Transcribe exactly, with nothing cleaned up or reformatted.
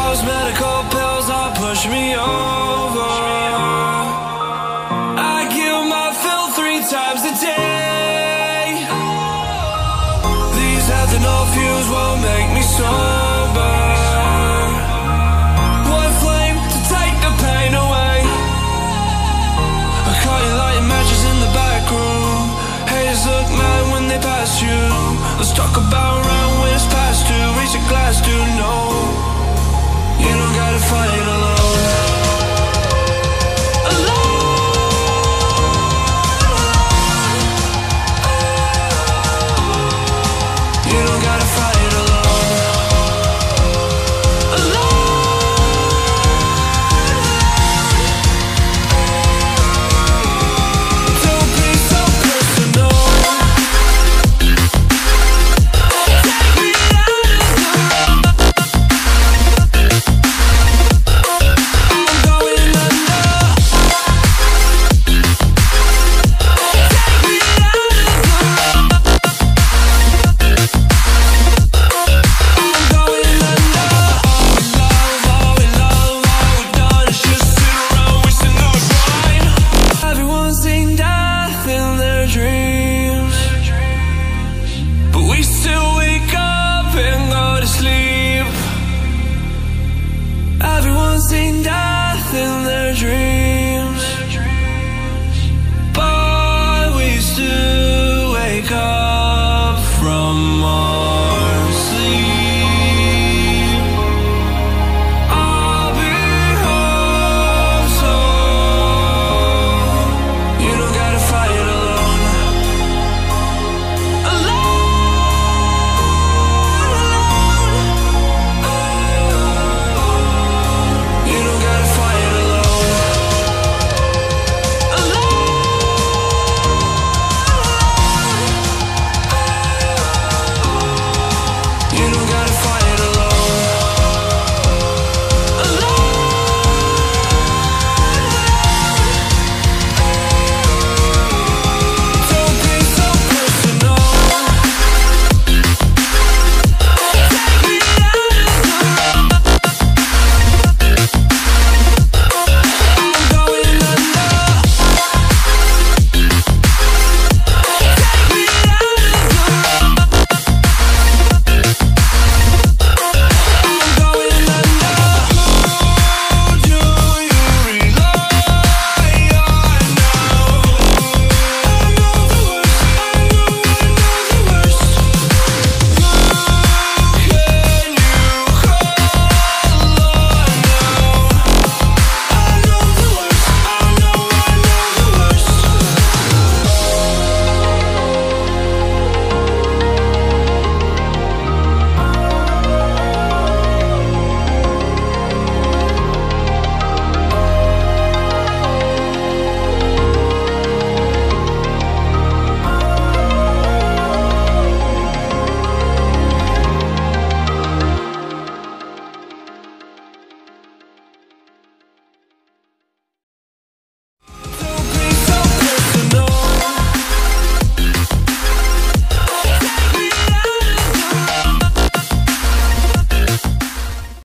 those medical pills that push me over. I kill my fill three times a day. These ethanol fumes won't make me sober. One flame to take the pain away. I caught you lighting matches in the back room. Haters look mad when they pass you. Let's talk about round when it's past two. Raise a glass to know you don't gotta fight alone.